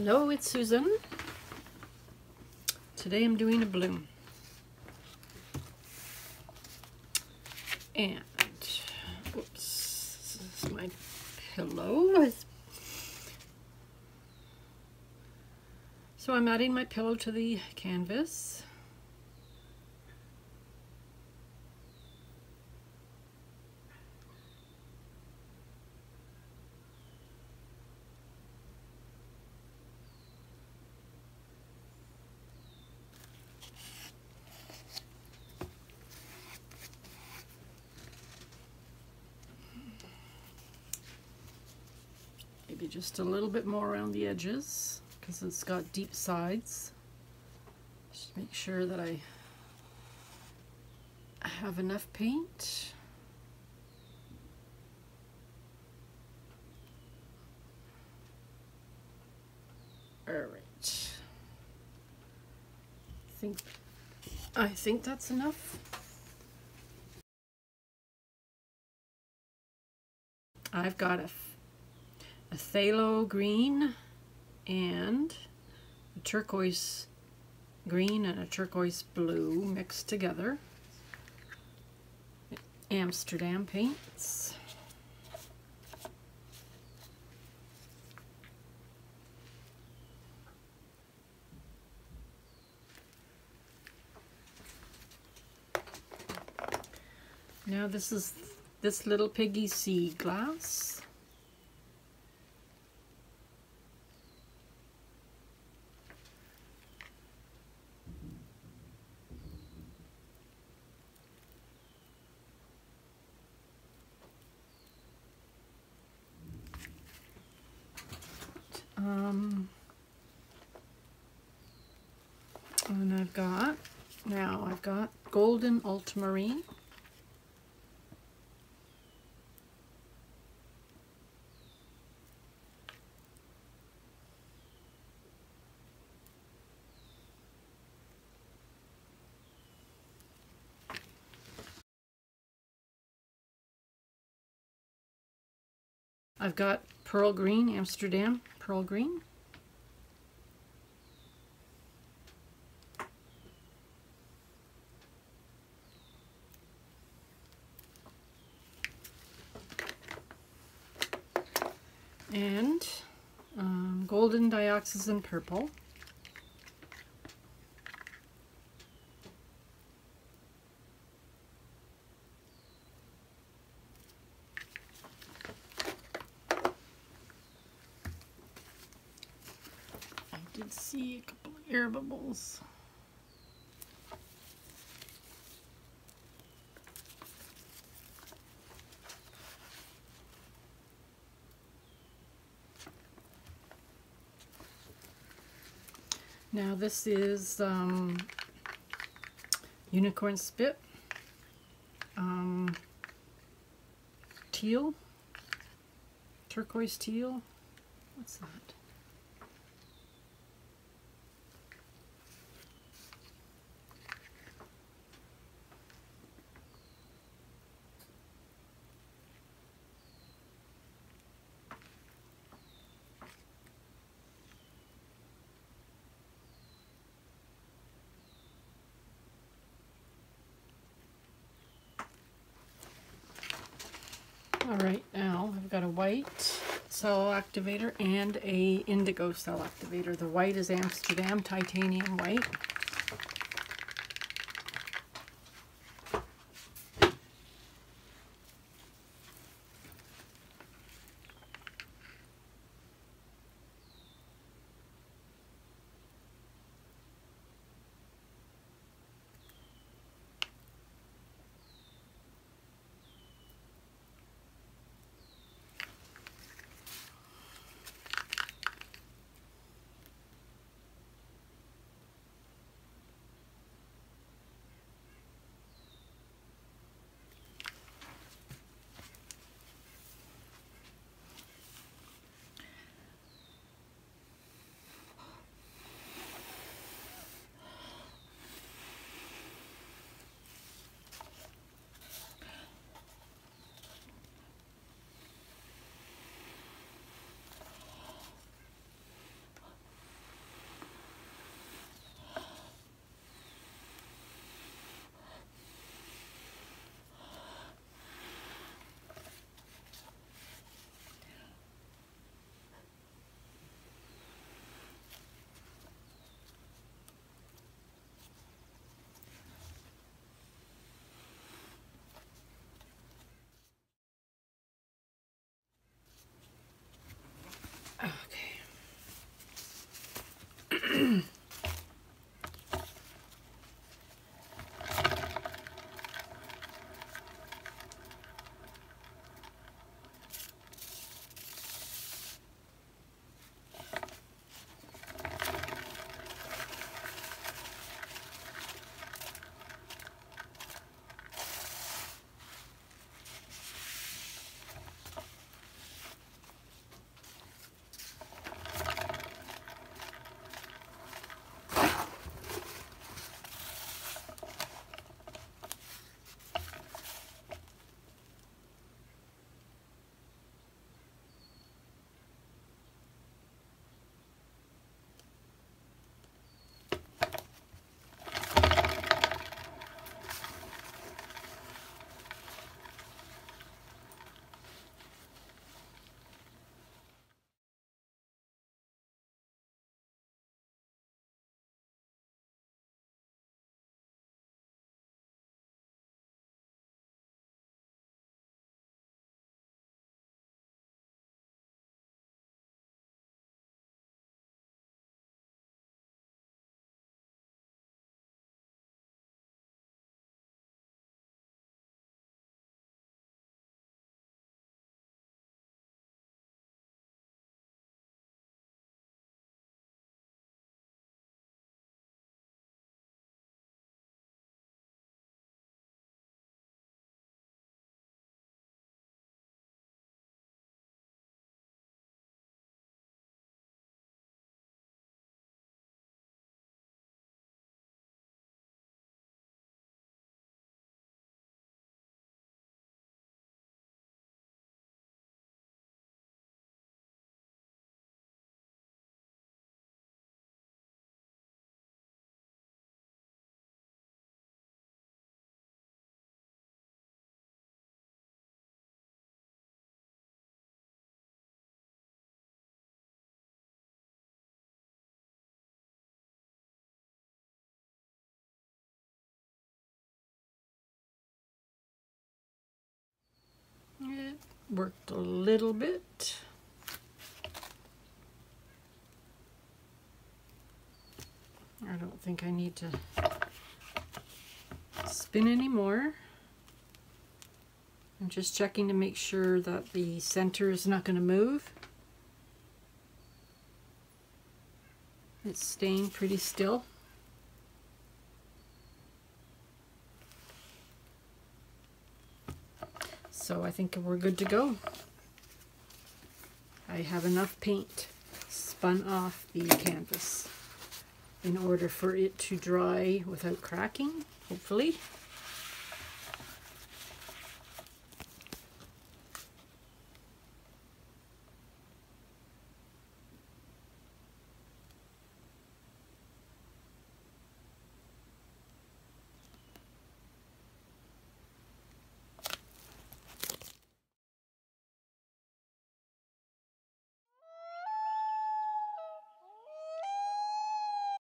Hello, it's Susan. Today I'm doing a bloom. And, oops, this is my pillow. So I'm adding my pillow to the canvas. Maybe just a little bit more around the edges because it's got deep sides. Just make sure that I have enough paint. All right. I think that's enough. I've got a phthalo green and a turquoise green and a turquoise blue mixed together. Amsterdam paints. Now this is this little piggy sea glass. And I've got golden ultramarine. I've got pearl green, Amsterdam pearl green. And golden dioxazine purple. I did see a couple of air bubbles. Now this is unicorn spit, teal, turquoise teal. What's that? All right, now I've got a white cell activator and a indigo cell activator. The white is Amsterdam titanium white. worked a little bit. I don't think I need to spin anymore. I'm just checking to make sure that the center is not going to move. It's staying pretty still. So I think we're good to go. I have enough paint spun off the canvas in order for it to dry without cracking, hopefully.